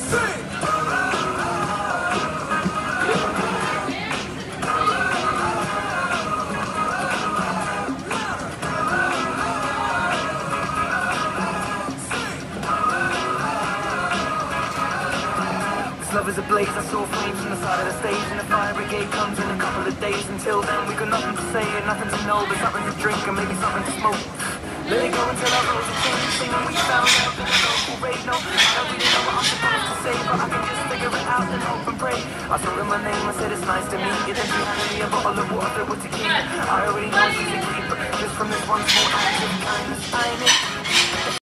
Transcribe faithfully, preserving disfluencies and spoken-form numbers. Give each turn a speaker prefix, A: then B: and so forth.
A: Love is ablaze, I saw flames from the side of the stage, and the fire brigade comes in a couple of days. Until then we got nothing to say and nothing to know, but something to drink and maybe something to smoke. Let it go until our roads are changed, singing we found out in the local radio. I don't really know what I'm supposed to say, but I can just figure it out and hope and pray. I told her my name, I said it's nice to meet you, then she handed me a bottle of water filled with tequila. I already know she's a keeper, just from this one small act of kindness I make.